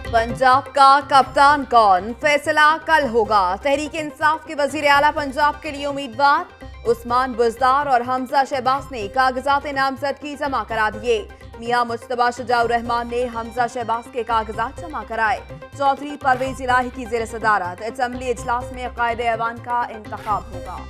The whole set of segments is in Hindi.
पंजाब का कप्तान कौन, फैसला कल होगा। तहरीक इंसाफ के वजीर आला पंजाब के लिए उम्मीदवार उस्मान बुज़दार और हमजा शहबाज ने कागजात नामजदगी जमा करा दिए। मियां मुज्तबा शुजाउर रहमान ने हमजा शहबाज के कागजात जमा कराए। चौधरी परवेज इलाही की ज़ेर सदारत असेंबली इजलास में कायदे ऐवान का इंतखाब होगा।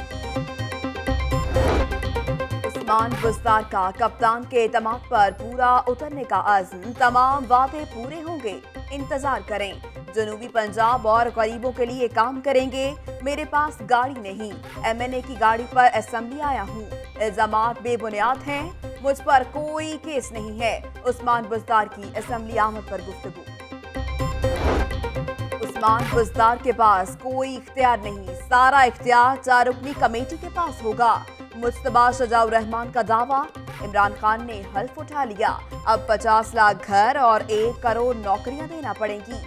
उस्मान बुज़दार का कप्तान के एतमाद पर पूरा उतरने का अज़्म, तमाम वादे पूरे होंगे, इंतजार करें। जनूबी पंजाब और गरीबों के लिए काम करेंगे। मेरे पास गाड़ी नहीं, MNA की गाड़ी पर असेंबली आया हूँ। इल्जामात बेबुनियाद हैं, मुझ पर कोई केस नहीं है। उस्मान बुज़दार की असेंबली आमद पर गुफ्तगू। उस्मान बुज़दार के पास कोई इख्तियार नहीं, सारा इख्तियार 4 रुकनी कमेटी के पास होगा। मुज्तबा शुजाउर रहमान का दावा, इमरान खान ने हल्फ उठा लिया। अब 50 लाख घर और 1 करोड़ नौकरियां देना पड़ेंगी।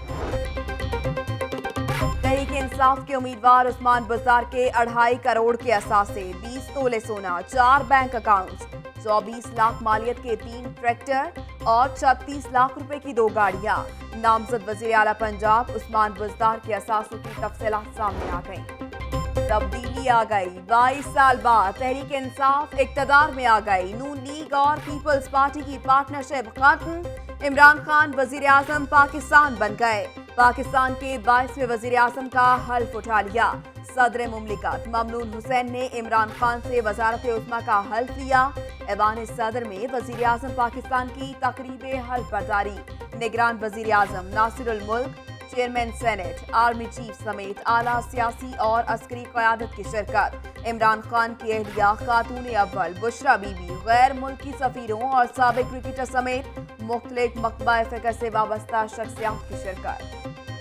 तहरीक इंसाफ के उम्मीदवार उस्मान बुज़दार के 2.5 करोड़ के असासे, 20 तोले सोना, 4 बैंक अकाउंट्स, 24 लाख मालियत के 3 ट्रैक्टर और 36 लाख रुपए की 2 गाड़ियां। नामजद वजीर आला पंजाब उस्मान बुज़दार के असासों की तफसीलात सामने आ गई। तब्दीली आ गई। 22 साल बाद तहरीक इंसाफ इक्तदार में आ गई। नून लीग और पीपल्स पार्टी की पार्टनरशिप खत्म। इमरान खान वजीर आजम पाकिस्तान बन गए। पाकिस्तान के 22वें वजीर आजम का हल्फ उठा लिया। सदर मुमलिकत ममनून हुसैन ने इमरान खान से वजारत उस्मा का हल्फ लिया। ऐवान सदर में वजीर आजम पाकिस्तान की तकरीब हल्फ बर्दारी। निगरान वजीर आजम नासिरुल मुल्क, चेयरमैन सेनेट, आर्मी चीफ समेत आला सियासी और अस्करी क़यादत की शिरकत। इमरान खान की अहलिया खातून अव्वल बुशरा बीबी, गैर मुल्की सफीरों और साबिक क्रिकेटर समेत मुख्तलिफ मकबा फ़िक्र से वाबस्ता शख्सियात की शिरकत।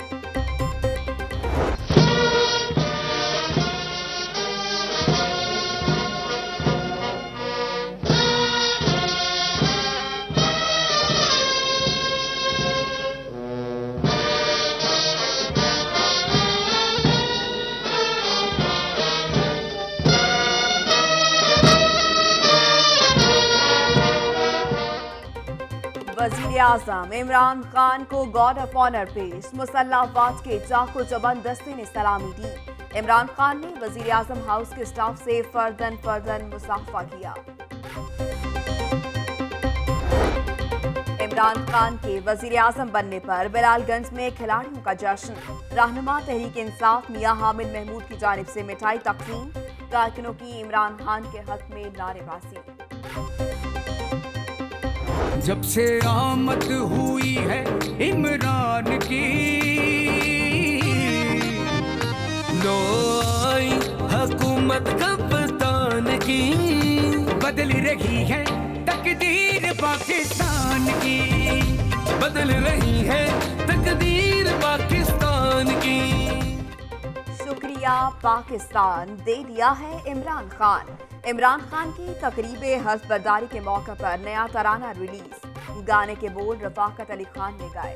वजीर आजम इमरान खान को गार्ड ऑफ ऑनर पेश। मुसल्लह अफवाज के चाकू चबंद दस्ते ने सलामी दी। इमरान खान ने वजीर आजम हाउस के स्टाफ से फर्दन मुसाफा किया। इमरान खान के वजीर आजम बनने पर बिलालगंज में खिलाड़ियों का जश्न। रहनुमा तहरीक इंसाफ मियां हामिद महमूद की जानिब से मिठाई तकसीम। कारकुनों की इमरान खान के हक में नारेबाजी। जब से आमद हुई है इमरान की, लो आई हुकूमत कप्तान की, बदल रही है तकदीर पाकिस्तान की, बदल रही है तकदीर पाकिस्तान की। शुक्रिया पाकिस्तान, दे दिया है इमरान खान। इमरान खान की तकरीबे हल्फ बर्दारी के मौके पर नया तराना रिलीज। गाने के बोल रफाकत अली खान ने गाए।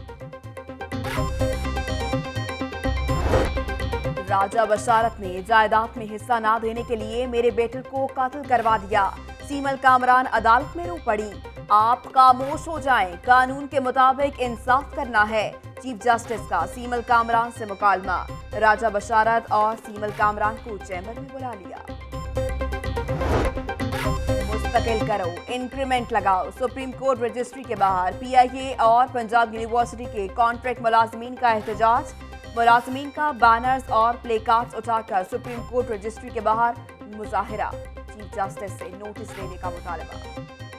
राजा बशारत ने जायदाद में हिस्सा ना देने के लिए मेरे बेटे को कत्ल करवा दिया। सीमल कामरान अदालत में रो पड़ी। आप खामोश हो जाएं, कानून के मुताबिक इंसाफ करना है। चीफ जस्टिस का सीमल कामरान से मुकालमा। राजा बशारत और सीमल कामरान को चैम्बर में बुला लिया। मुस्तकिल करो, इंक्रीमेंट लगाओ। सुप्रीम कोर्ट रजिस्ट्री के बाहर PIA और पंजाब यूनिवर्सिटी के कॉन्ट्रैक्ट मुलाजमीन का एहतजाज। मुलाजमीन का बैनर्स और प्ले कार्ड्स उठाकर सुप्रीम कोर्ट रजिस्ट्री के बाहर मुजाहिरा। चीफ जस्टिस से नोटिस लेने का मुतालबा।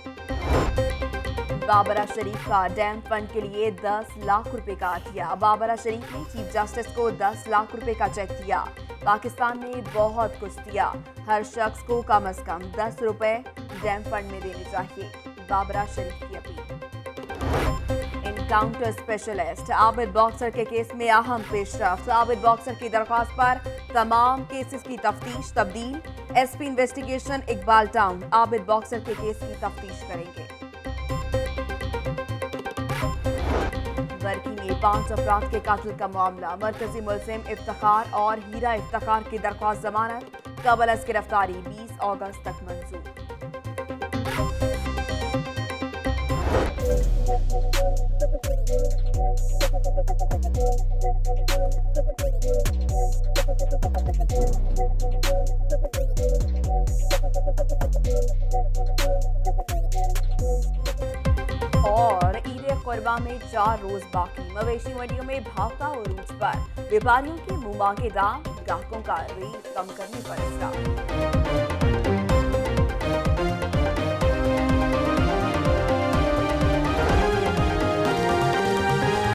बाबरा शरीफ का डैम फंड के लिए 10 लाख रुपए का अतिया। बाबरा शरीफ ने चीफ जस्टिस को 10 लाख रुपए का चेक दिया। पाकिस्तान ने बहुत कुछ दिया, हर शख्स को कम से कम 10 रुपए डैम फंड में देने चाहिए। बाबरा शरीफ की अपील। एनकाउंटर स्पेशलिस्ट आबिद बॉक्सर के केस में अहम पेशरफ्त। आबिद बॉक्सर की दरख्वास्त पर तमाम केसेस की तफ्तीश तब्दील। SP investigation Iqbal town Abid boxer के केस की तफ्तीश करेंगे। वर्की में 5 अफराद के कत्ल का मामला। मरकजी मुलजिम इफ्तिखार और हीरा इफ्तिखार की दरख्वास्त जमानत कबल अज गिरफ्तारी 20 अगस्त तक मंजूर। और ईद कुर्बा में 4 रोज बाकी, मवेशी मंडियों में भाव का उरूज पर व्यापारियों के मुंह मांगे दाम, ग्राहकों का रेट कम करने पर इसरार।